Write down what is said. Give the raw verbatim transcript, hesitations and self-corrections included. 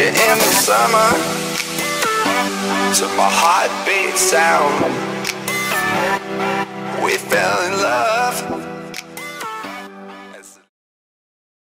you in the summer to my heartbeat sound. We fell in love.